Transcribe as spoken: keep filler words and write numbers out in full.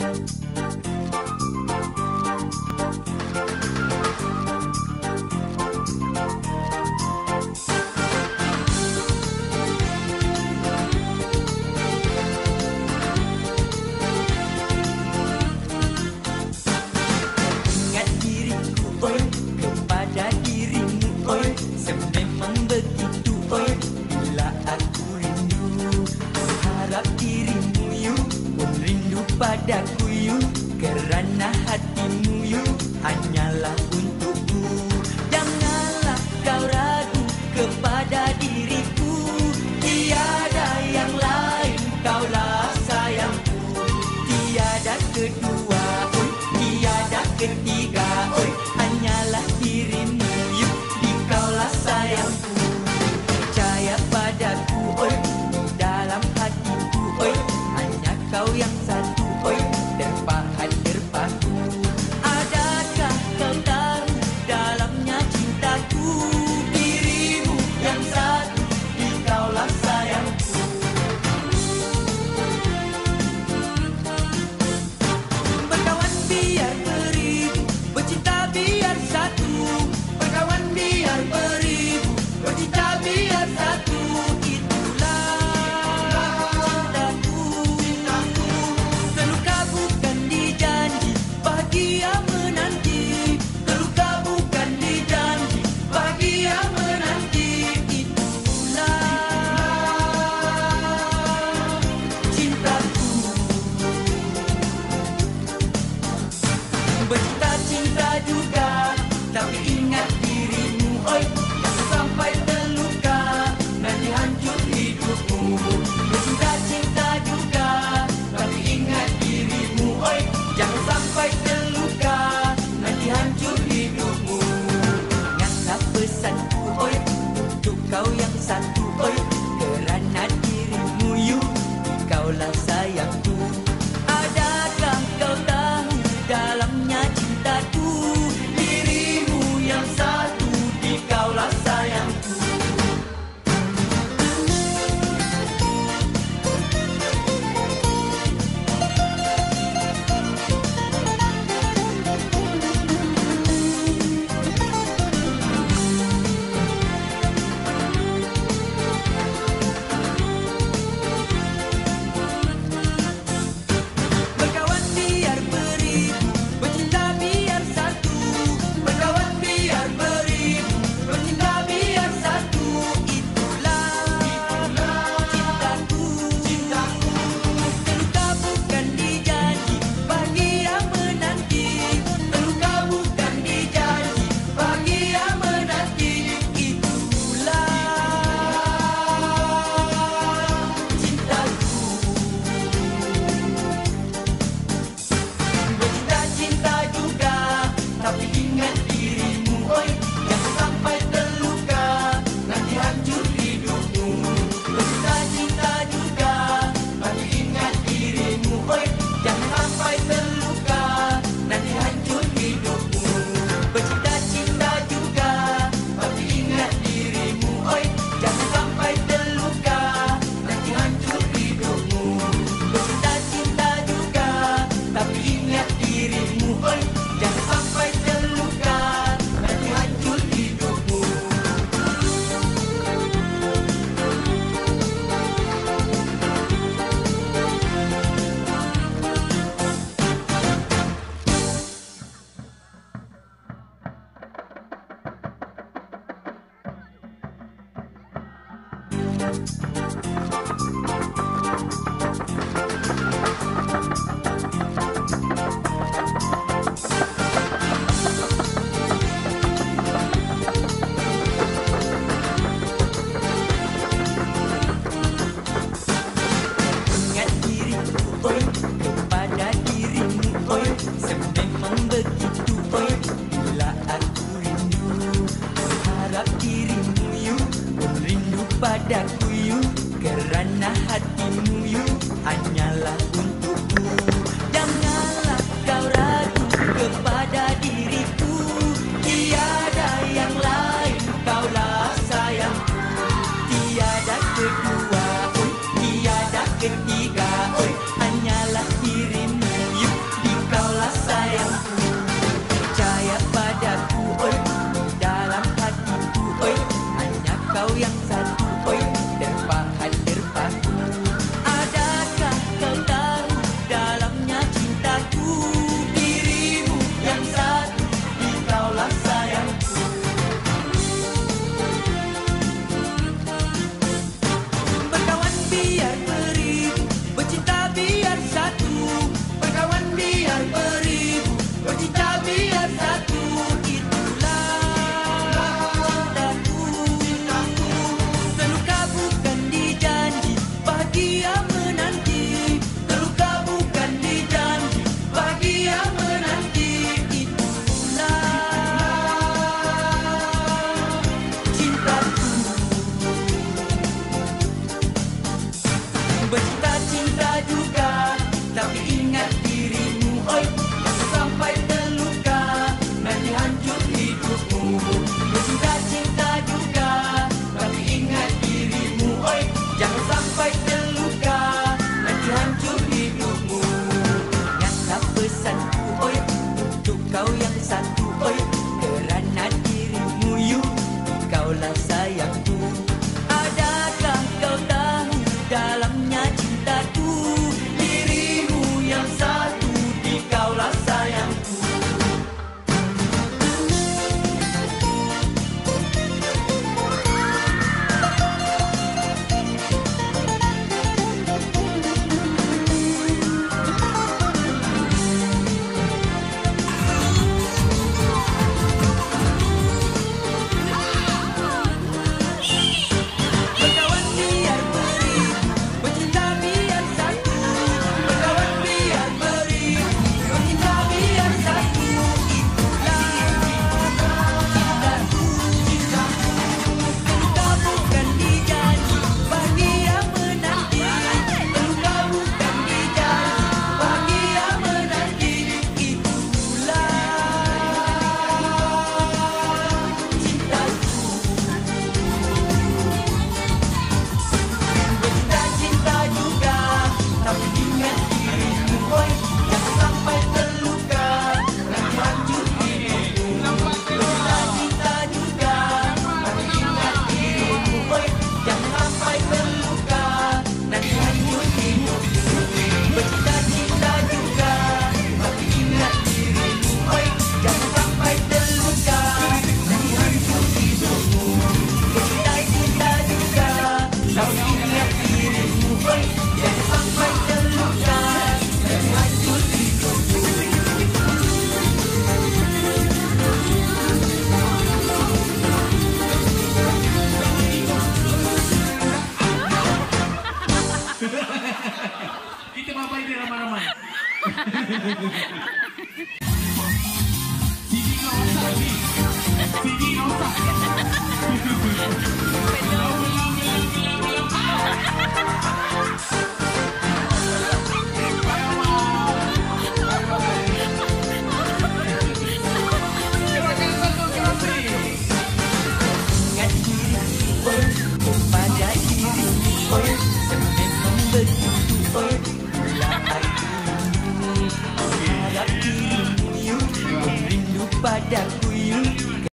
Padaku you, kerana hatimu you hanyalah untukku. Janganlah kau ragu kepada diriku, tiada yang lain, kaulah sayangku. Tiada kedua, oi, tiada ketiga, oi, hanyalah dirimu you, di kaulah sayangku. Percaya padaku, oi, di dalam hatiku, oi, hanya kau yang satu. Oi, terpahat terpaku. Adakah kau tahu dalamnya cintaku? Dirimu yang satu, di kaulah sayangku. Berkawan biar beribu, bercinta biar satu. Berkawan biar beribu, bercinta biar satu. Bercinta cinta juga, tapi ingat dirimu, oi, jangan sampai terluka, nanti hancur hidupmu. Bercinta cinta juga, tapi ingat dirimu, oi, jangan sampai terluka, nanti hancur hidupmu. Ingatlah pesanku, oi, untuk kau yang satu, oi, kerana dirimu you, kaulah sayangku. Adakah kau tahu dalamnya cintaku? Dirimu yang satu, di kaulah sayangku. Padaku you, kerana hatimu you hanyalah untukku. Janganlah kau ragu kepada diriku, tiada yang lain, kaulah sayangku. Tiada kedua, oi, tiada ketiga, oi, hanyalah dirimu you, ramai-ramai. Sini kau rosak ni. Sini kau rosak.